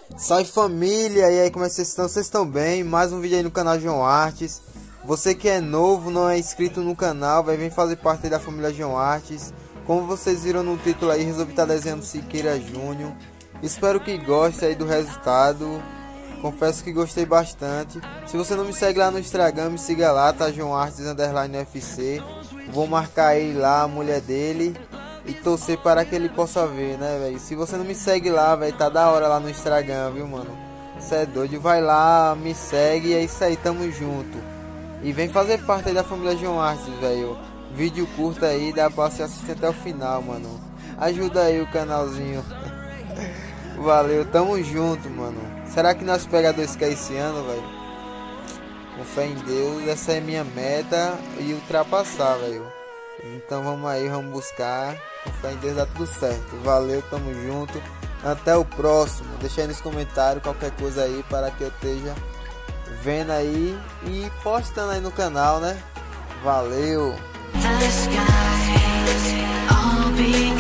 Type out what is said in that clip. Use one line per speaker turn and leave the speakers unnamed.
Salve família, e aí como é que vocês estão? Vocês estão bem? Mais um vídeo aí no canal João Artes. Você que é novo, não é inscrito no canal, vai vir fazer parte da família João Artes. Como vocês viram no título aí, resolvi estar desenhando Siqueira Júnior. Espero que goste aí do resultado. Confesso que gostei bastante. Se você não me segue lá no Instagram, me siga lá, tá? João Artes _FC. Vou marcar ele lá, a mulher dele, e torcer para que ele possa ver, né, velho? Se você não me segue lá, velho, tá da hora lá no Instagram, viu, mano? Você é doido, vai lá, me segue, e é isso aí, tamo junto. E vem fazer parte aí da família João Artes, velho. Vídeo curto aí, dá pra você assistir até o final, mano. Ajuda aí o canalzinho. Valeu, tamo junto, mano. Será que nós pega 2K esse ano, velho? Com fé em Deus, essa é minha meta e ultrapassar, velho. Então vamos aí, vamos buscar. Com fé em Deus dá tudo certo. Valeu, tamo junto. Até o próximo. Deixa aí nos comentários qualquer coisa aí para que eu esteja vendo aí e postando aí no canal, né? Valeu!